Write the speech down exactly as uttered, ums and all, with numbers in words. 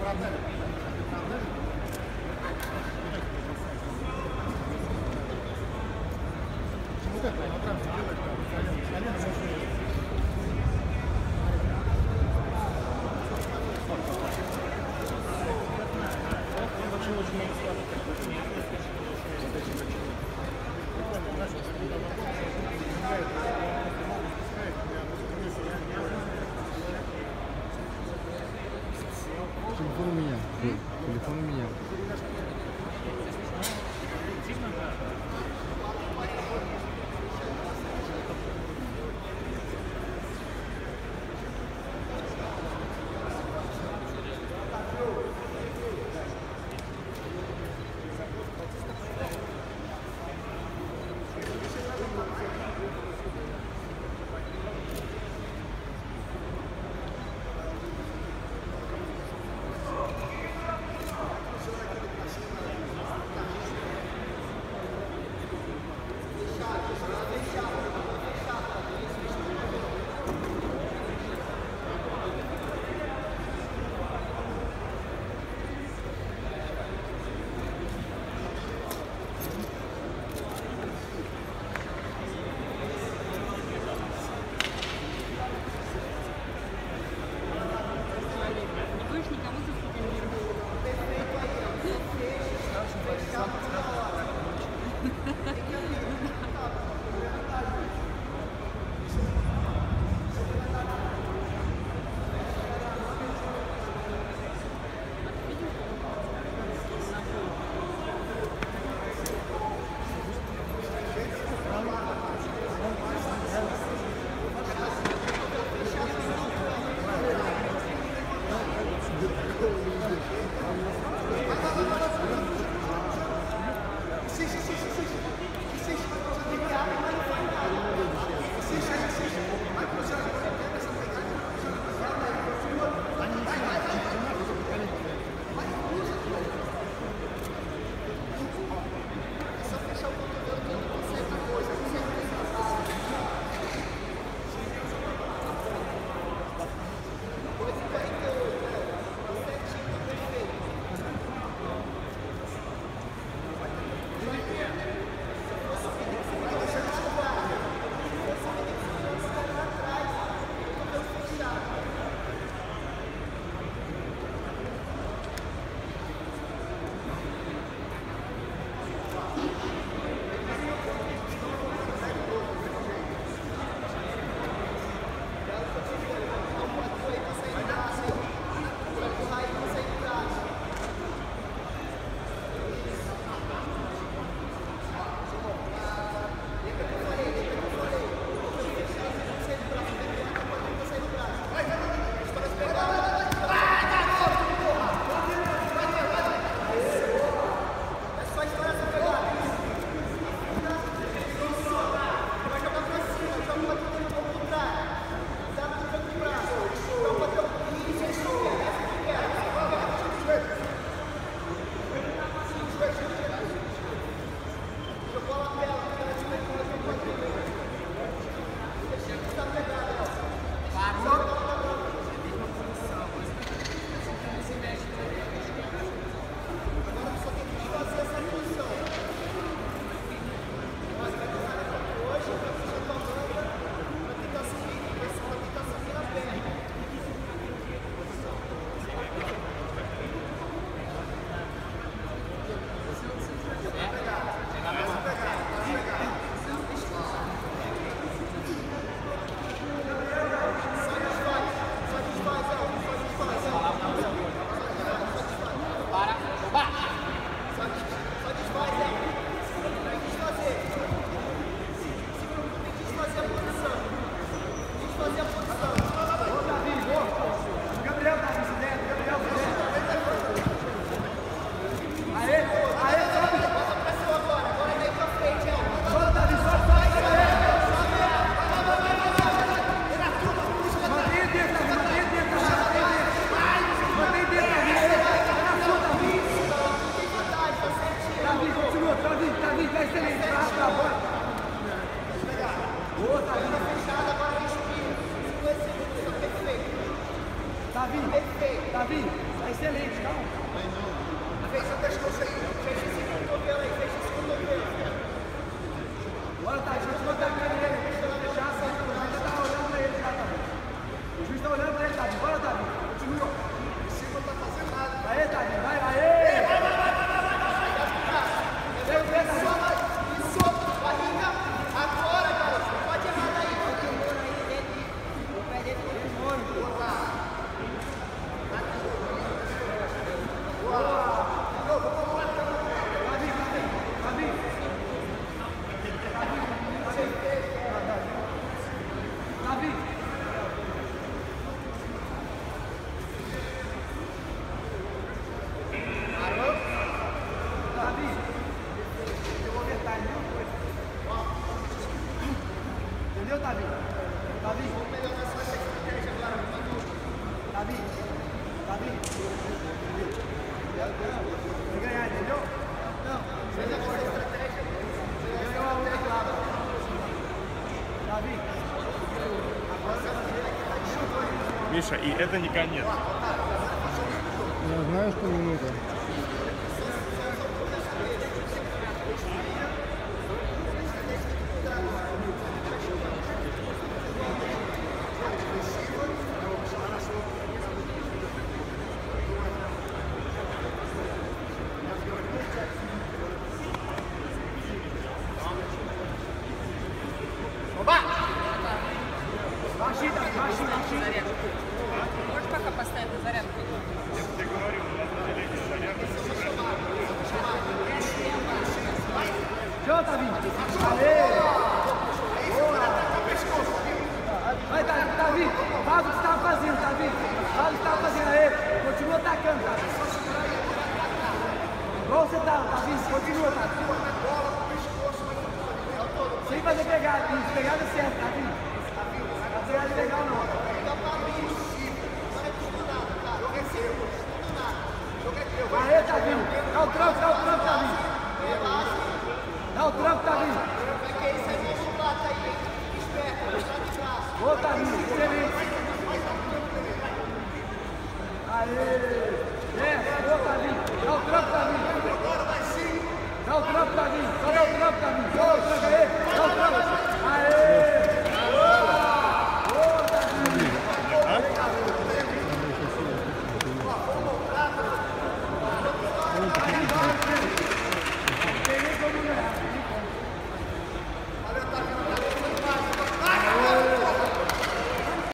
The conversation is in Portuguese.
Телефон у меня. Телефон у меня. excelente, calma. Fecha o pescoço aí. Fecha esse cotovelo aí. Fecha esse cotovelo. Bora, Tati. Vou te botar a cara nele. Deixa eu fechar. O juiz tá olhando pra ele já, Davi. O juiz tá olhando pra ele, Davi. Bora, Davi. Continua. O Chico não tá fazendo nada. Aê, Davi. Vai, aê. Vai, vai, vai, vai, vai, vai. Vem, vem, Davi. Isso, barriga. Agora, garoto. Não pode errar daí. O temor aí dele. O pé dele tem temor. Boa. Boa. Entendeu, Davi? Davi? Vamos melhorar essa estratégia agora. Davi? Davi? Vai ganhar, entendeu? Não. Seja agora a estratégia. Ganhou a outra lado. Davi? Миша, и это не конец. Я знаю, что минута. Можешь пока поставить на зарядку? Show, Davi! Aê! Boa! Vai, Davi! Davi! Faz o que você estava fazendo, Davi! Faz o que você estava fazendo aí! Continua atacando, Davi! Igual você estava, Davi! Continua, Davi! Sem fazer pegada, isso! Pegada certa, Davi! Não é pegada legal, não! Aê, Davi! Dá o tranco, dá o tranco, Davi! Dá o tranco, Davi! Vai que isso aí no plato aí, hein? Esperto, tá de braço! Ô, Davi, excelente! Aê! É, ô, Davi! Dá o tranco, Davi! Agora vai sim! Dá o tranco, Davi! Só dá o tranco, Davi!